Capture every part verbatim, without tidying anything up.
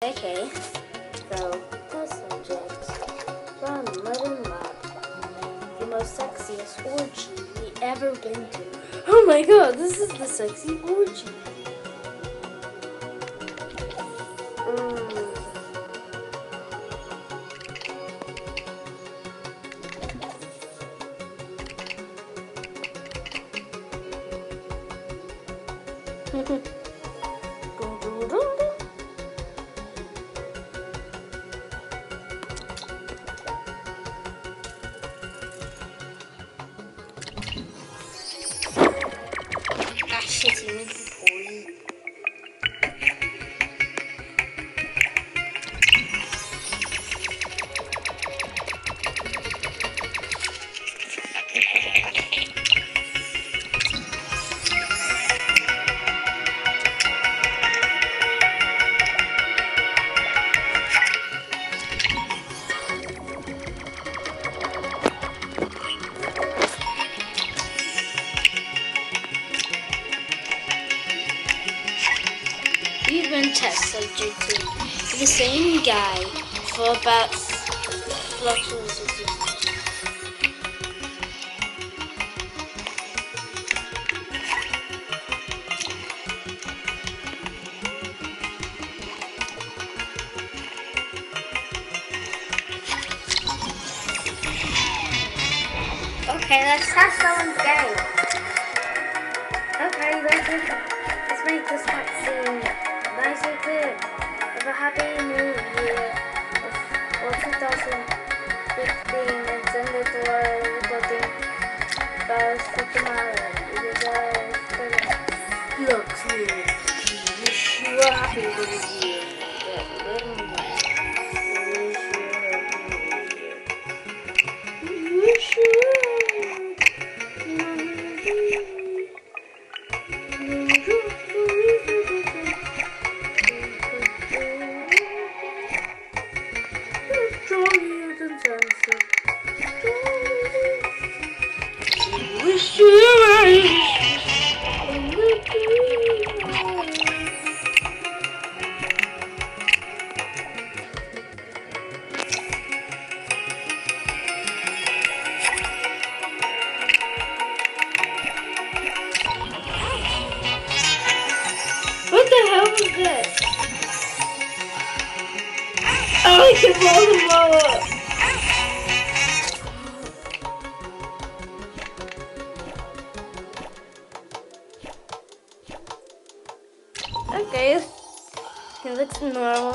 Okay, so test subject from Mud Lab, the most sexiest orgy we ever been to. Oh my god, this is the sexy orgy. Mm. Shitty me boy. We've been test subject to the same guy for about roughly six years. Okay, let's test someone's game. Okay, let's make, let's make this cutscene nice and clear. Have a happy new year of two thousand fifteen and send it to our recording files for tomorrow. Look here, wish you a happy new year. Wish you Wish you What the hell was this? Oh, I can blow them all up. Okay, it looks normal.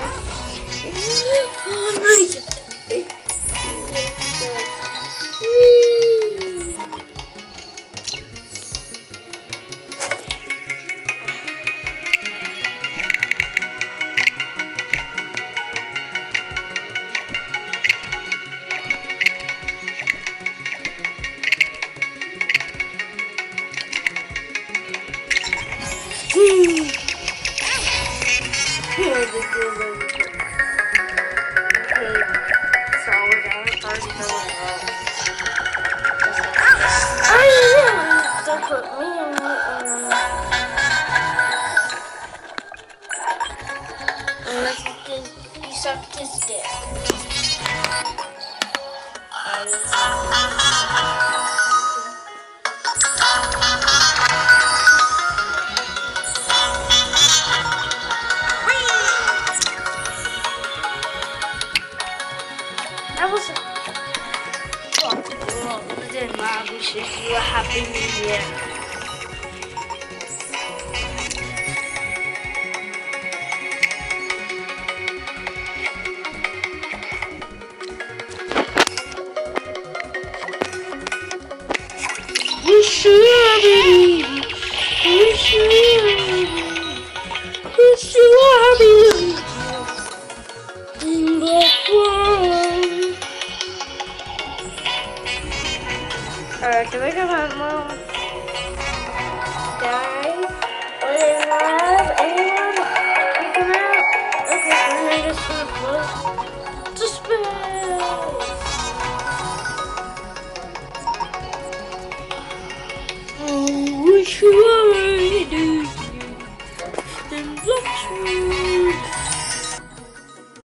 Oh my god. Hmm. Okay, so we're gonna start going up. I don't put me on it. Unless you suck this dick. That was fucking Mom wishes you a happy new year. Wish you a happy, wish you a wish you a happy in the world. Alright, can I come out, Mom? Guys, what is love? Anyone? Can you come out? Okay, then I just want to close to space. Oh, wish you already do. Then let's